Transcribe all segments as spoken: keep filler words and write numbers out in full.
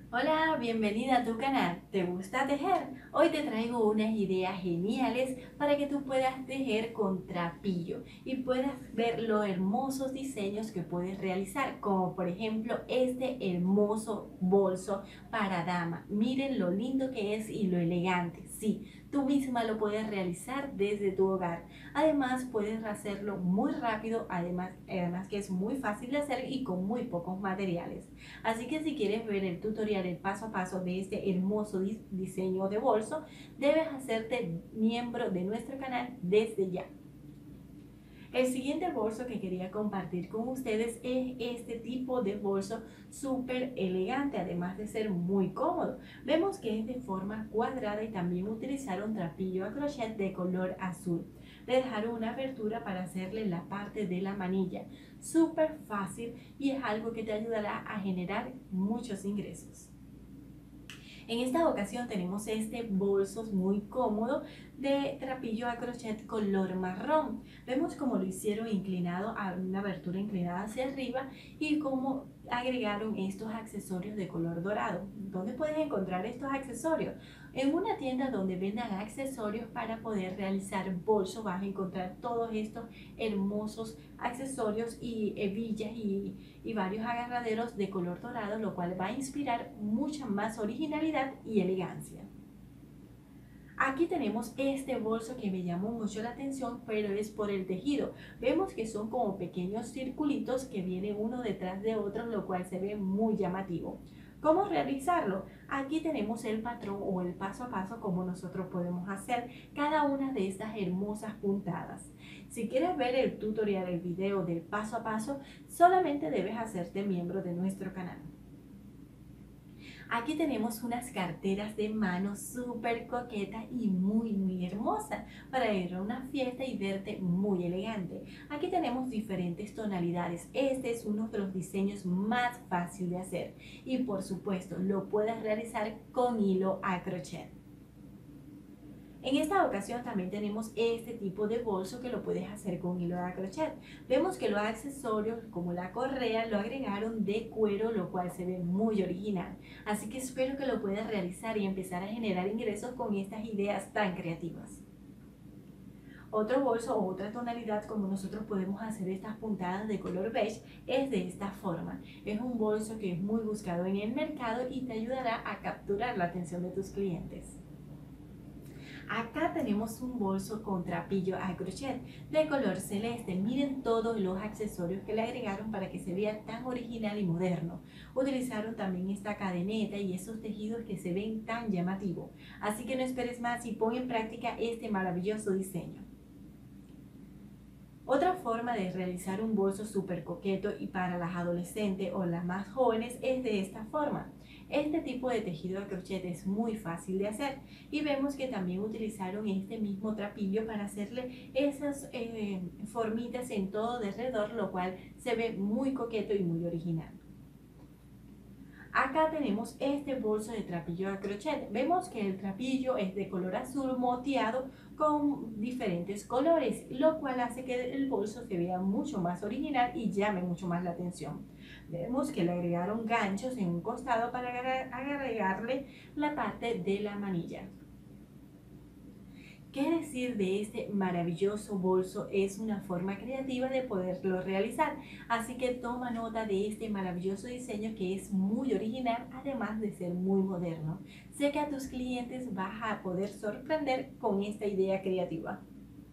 Hola, bienvenida a tu canal. ¿Te gusta tejer? Hoy te traigo unas ideas geniales para que tú puedas tejer con trapillo y puedas ver los hermosos diseños que puedes realizar, como por ejemplo este hermoso bolso para dama. Miren lo lindo que es y lo elegante. Sí, tú misma lo puedes realizar desde tu hogar. Además, puedes hacerlo muy rápido, además, además que es muy fácil de hacer y con muy pocos materiales. Así que si quieres ver el tutorial, el paso a paso de este hermoso diseño de bolso, debes hacerte miembro de nuestro canal desde ya. El siguiente bolso que quería compartir con ustedes es este tipo de bolso súper elegante, además de ser muy cómodo. Vemos que es de forma cuadrada y también utilizaron trapillo a crochet de color azul. Le dejaron una abertura para hacerle la parte de la manilla. Súper fácil y es algo que te ayudará a generar muchos ingresos. En esta ocasión tenemos este bolso muy cómodo de trapillo a crochet color marrón. Vemos cómo lo hicieron inclinado a una abertura inclinada hacia arriba y cómo agregaron estos accesorios de color dorado. ¿Dónde puedes encontrar estos accesorios? En una tienda donde vendan accesorios para poder realizar bolsos vas a encontrar todos estos hermosos accesorios y hebillas y, y varios agarraderos de color dorado, lo cual va a inspirar mucha más originalidad y elegancia. Aquí tenemos este bolso que me llamó mucho la atención, pero es por el tejido. Vemos que son como pequeños circulitos que vienen uno detrás de otro, lo cual se ve muy llamativo. ¿Cómo realizarlo? Aquí tenemos el patrón o el paso a paso como nosotros podemos hacer cada una de estas hermosas puntadas. Si quieres ver el tutorial, el video del paso a paso, solamente debes hacerte miembro de nuestro canal. Aquí tenemos unas carteras de mano súper coquetas y muy muy hermosas para ir a una fiesta y verte muy elegante. Aquí tenemos diferentes tonalidades. Este es uno de los diseños más fácil de hacer y por supuesto lo puedes realizar con hilo a crochet. En esta ocasión también tenemos este tipo de bolso que lo puedes hacer con hilo de crochet. Vemos que los accesorios como la correa lo agregaron de cuero, lo cual se ve muy original. Así que espero que lo puedas realizar y empezar a generar ingresos con estas ideas tan creativas. Otro bolso o otra tonalidad como nosotros podemos hacer estas puntadas de color beige es de esta forma. Es un bolso que es muy buscado en el mercado y te ayudará a capturar la atención de tus clientes. Acá tenemos un bolso con trapillo a crochet de color celeste. Miren todos los accesorios que le agregaron para que se vea tan original y moderno. Utilizaron también esta cadeneta y esos tejidos que se ven tan llamativos. Así que no esperes más y pon en práctica este maravilloso diseño. Otra forma de realizar un bolso súper coqueto y para las adolescentes o las más jóvenes es de esta forma. Este tipo de tejido de crochet es muy fácil de hacer y vemos que también utilizaron este mismo trapillo para hacerle esas eh, formitas en todo de alrededor, lo cual se ve muy coqueto y muy original. Acá tenemos este bolso de trapillo a crochet. Vemos que el trapillo es de color azul moteado con diferentes colores, lo cual hace que el bolso se vea mucho más original y llame mucho más la atención. Vemos que le agregaron ganchos en un costado para agregarle la parte de la manilla. ¿Qué decir de este maravilloso bolso? Es una forma creativa de poderlo realizar, así que toma nota de este maravilloso diseño que es muy original, además de ser muy moderno. Sé que a tus clientes vas a poder sorprender con esta idea creativa.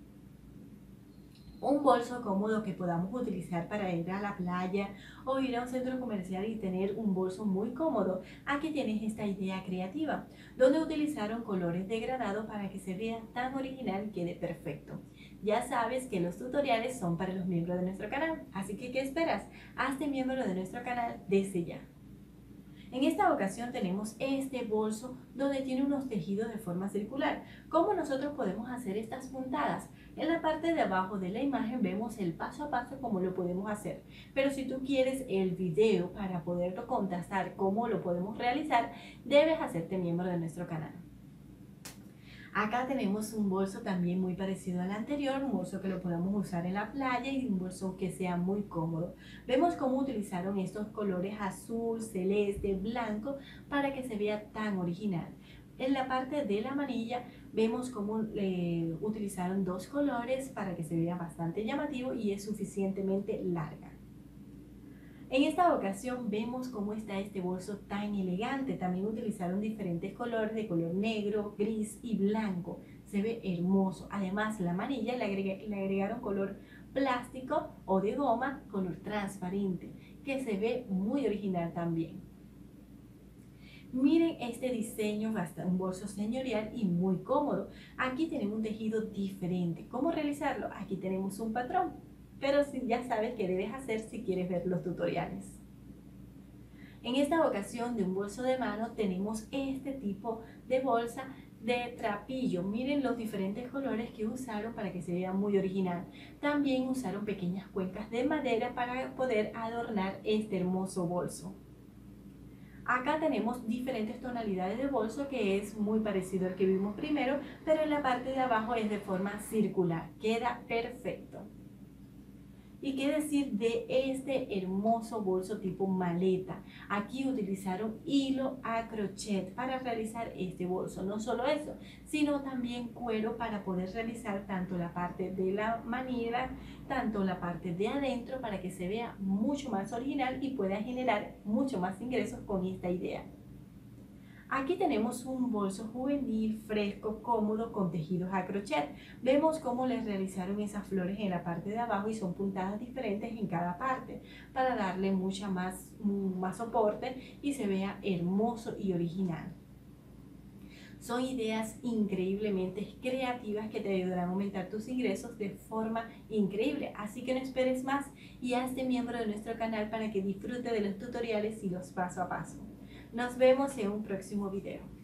Un bolso cómodo que podamos utilizar para ir a la playa o ir a un centro comercial y tener un bolso muy cómodo. Aquí tienes esta idea creativa, donde utilizaron colores degradados para que se vea tan original y quede perfecto. Ya sabes que los tutoriales son para los miembros de nuestro canal, así que ¿qué esperas? Hazte miembro de nuestro canal desde ya. En esta ocasión tenemos este bolso donde tiene unos tejidos de forma circular. ¿Cómo nosotros podemos hacer estas puntadas? En la parte de abajo de la imagen vemos el paso a paso cómo lo podemos hacer. Pero si tú quieres el video para poderlo contrastar cómo lo podemos realizar, debes hacerte miembro de nuestro canal. Acá tenemos un bolso también muy parecido al anterior, un bolso que lo podemos usar en la playa y un bolso que sea muy cómodo. Vemos cómo utilizaron estos colores azul, celeste, blanco para que se vea tan original. En la parte de la manilla vemos cómo eh, utilizaron dos colores para que se vea bastante llamativo y es suficientemente larga. En esta ocasión vemos cómo está este bolso tan elegante. También utilizaron diferentes colores de color negro, gris y blanco. Se ve hermoso. Además, la manilla le, agregué, le agregaron color plástico o de goma, color transparente, que se ve muy original también. Miren este diseño, un bolso señorial y muy cómodo. Aquí tenemos un tejido diferente. ¿Cómo realizarlo? Aquí tenemos un patrón, pero ya sabes qué debes hacer si quieres ver los tutoriales. En esta ocasión de un bolso de mano tenemos este tipo de bolsa de trapillo. Miren los diferentes colores que usaron para que se vea muy original. También usaron pequeñas cuencas de madera para poder adornar este hermoso bolso. Acá tenemos diferentes tonalidades de bolso que es muy parecido al que vimos primero, pero en la parte de abajo es de forma circular. Queda perfecto. ¿Y qué decir de este hermoso bolso tipo maleta? Aquí utilizaron hilo a crochet para realizar este bolso. No solo eso, sino también cuero para poder realizar tanto la parte de la manilla, tanto la parte de adentro para que se vea mucho más original y pueda generar mucho más ingresos con esta idea. Aquí tenemos un bolso juvenil, fresco, cómodo, con tejidos a crochet. Vemos cómo les realizaron esas flores en la parte de abajo y son puntadas diferentes en cada parte para darle mucha más, más soporte y se vea hermoso y original. Son ideas increíblemente creativas que te ayudarán a aumentar tus ingresos de forma increíble. Así que no esperes más y hazte miembro de nuestro canal para que disfrute de los tutoriales y los paso a paso. Nos vemos en un próximo video.